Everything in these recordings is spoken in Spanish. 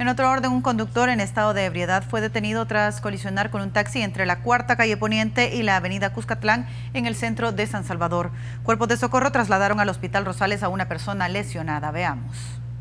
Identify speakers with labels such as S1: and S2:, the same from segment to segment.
S1: En otro orden, un conductor en estado de ebriedad fue detenido tras colisionar con un taxi entre la Cuarta Calle Poniente y la avenida Cuscatlán en el centro de San Salvador. Cuerpos de socorro trasladaron al Hospital Rosales a una persona lesionada. Veamos.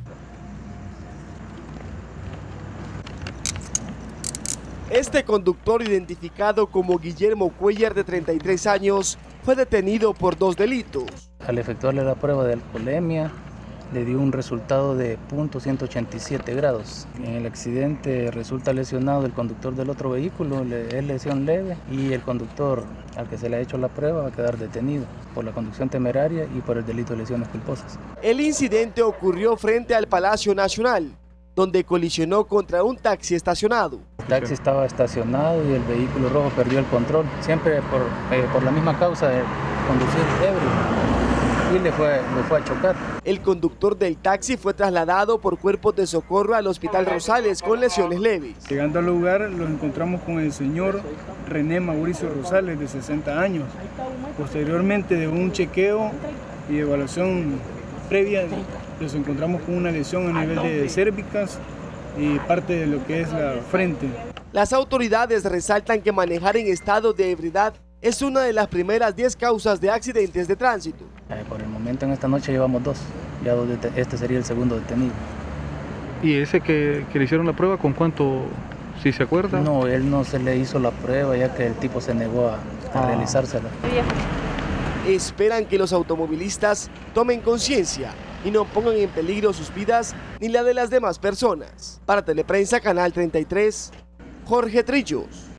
S2: Este conductor, identificado como Guillermo Cuellar, de 33 años, fue detenido por 2 delitos.
S3: Al efectuarle la prueba de alcoholemia, le dio un resultado de .187 grados. En el accidente resulta lesionado el conductor del otro vehículo, es lesión leve, y el conductor al que se le ha hecho la prueba va a quedar detenido por la conducción temeraria y por el delito de lesiones culposas.
S2: El incidente ocurrió frente al Palacio Nacional, donde colisionó contra un taxi estacionado.
S3: El taxi estaba estacionado y el vehículo rojo perdió el control, siempre por la misma causa de conducir ebrio. Y le fue a chocar.
S2: El conductor del taxi fue trasladado por cuerpos de socorro al Hospital Rosales con lesiones leves.
S4: Llegando al lugar, los encontramos con el señor René Mauricio Rosales, de 60 años. Posteriormente, de un chequeo y evaluación previa, los encontramos con una lesión a nivel de cérvicas y parte de lo que es la frente.
S2: Las autoridades resaltan que manejar en estado de ebriedad es una de las primeras 10 causas de accidentes de tránsito.
S3: Por el momento en esta noche llevamos 2, ya este sería el segundo detenido.
S5: ¿Y ese que le hicieron la prueba, con cuánto, si se acuerda?
S3: No, él no se le hizo la prueba ya que el tipo se negó a realizársela.
S2: Esperan que los automovilistas tomen conciencia y no pongan en peligro sus vidas ni la de las demás personas. Para Teleprensa, Canal 33, Jorge Trillos.